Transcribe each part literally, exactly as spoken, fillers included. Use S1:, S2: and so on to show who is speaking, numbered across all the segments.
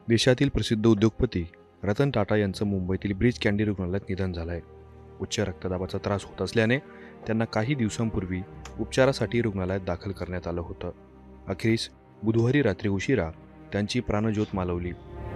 S1: देशातील प्रसिद्ध उद्योगपती रतन टाटा यांचं मुंबईतील ब्रीच कँडी रुग्णालयात निधन झालं आहे. उच्च रक्तदाबाचा त्रास होत असल्याने त्यांना काही दिवसांपूर्वी उपचारासाठी रुग्णालयात दाखल करण्यात आलं होतं. अखेरीस बुधवारी रात्री उशिरा त्यांची प्राणज्योत मालवली.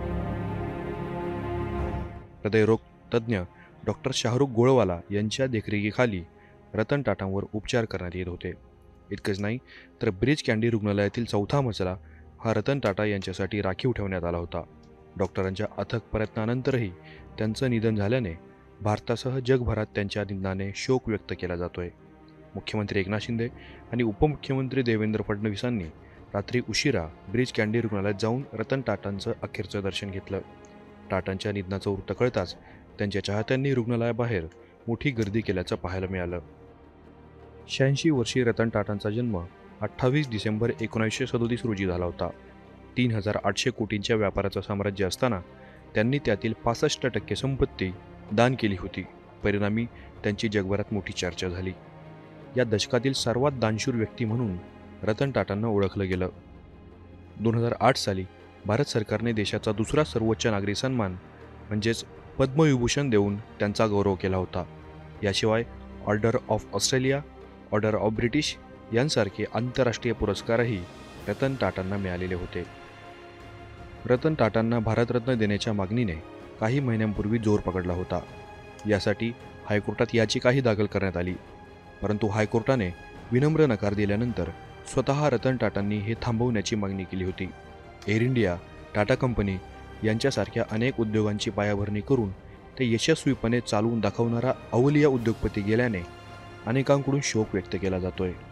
S1: हृदयरोग तज्ज्ञ डॉक्टर शाहरुख गोळवाला यांच्या देखरेखीखाली रतन टाटांवर उपचार करण्यात येत होते. इतकंच नाही तर ब्रीच कँडी रुग्णालयातील चौथा मजला हा रतन टाटा यांच्यासाठी राखीव ठेवण्यात आला होता. डॉक्टरांच्या अथक प्रयत्नानंतरही त्यांचं निधन झाल्याने भारतासह जगभरात त्यांच्या निधनाने शोक व्यक्त केला जातोय. मुख्यमंत्री एकनाथ शिंदे आणि उपमुख्यमंत्री देवेंद्र फडणवीसांनी रात्री उशिरा ब्रीच कँडी रुग्णालयात जाऊन रतन टाटांचं अखेरचं दर्शन घेतलं. टाटांच्या निधनाचं वृत्त कळताच त्यांच्या चाहत्यांनी रुग्णालयाबाहेर मोठी गर्दी केल्याचं पाहायला मिळालं. शहाऐंशी वर्षीय रतन टाटांचा जन्म अठ्ठावीस डिसेंबर एकोणीसशे सदोतीस रोजी झाला होता. तीन हजार आठशे कोटींच्या व्यापाराचं साम्राज्य असताना त्यांनी त्यातील पासष्ट टक्के संपत्ती दान केली होती. परिणामी त्यांची जगभरात मोठी चर्चा झाली. या दशकातील सर्वात दानशूर व्यक्ती म्हणून रतन टाटांना ओळखलं गेलं. दोन हजार आठ साली भारत सरकारने देशाचा दुसरा सर्वोच्च नागरी सन्मान म्हणजेच पद्मविभूषण देऊन त्यांचा गौरव केला होता. याशिवाय order of Australia, order of British यांसारखे आंतरराष्ट्रीय पुरस्कारही रतन टाटांना मिळालेले होते. रतन टाटांना भारतरत्न देण्याच्या मागणीने काही महिन्यांपूर्वी जोर पकडला होता. यासाठी हायकोर्टात याचिकाही दाखल करण्यात आली, परंतु हायकोर्टाने विनम्र नकार दिल्यानंतर स्वतः रतन टाटांनी हे थांबवण्याची मागणी केली होती. एअर इंडिया, टाटा कंपनी यांच्यासारख्या अनेक उद्योगांची पायाभरणी करून ते यशस्वीपणे चालवून दाखवणारा अवलिया उद्योगपती गेल्याने अनेकांकडून शोक व्यक्त केला जातोय.